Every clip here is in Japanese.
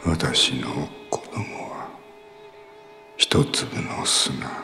私の子供は一粒の砂。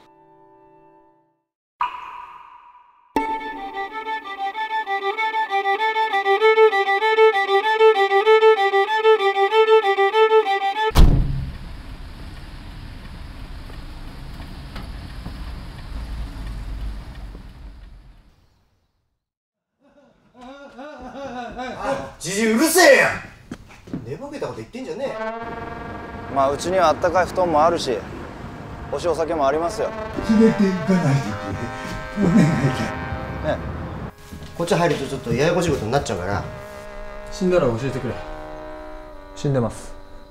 じじいうるせえやん。寝ぼけたこと言ってんじゃねえ。 まあうちにはあったかい布団もあるし、お酒もありますよ。 連れて行かないでくれ。お願いだ。 ねこっち入るとちょっとややこしいことになっちゃうから。 死んだら教えてくれ。死んでます。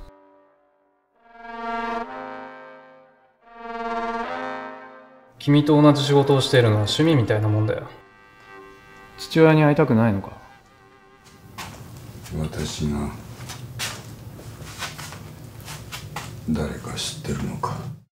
君と同じ仕事をしているのは趣味みたいなもんだよ。父親に会いたくないのか？ 私が誰か知ってるのか？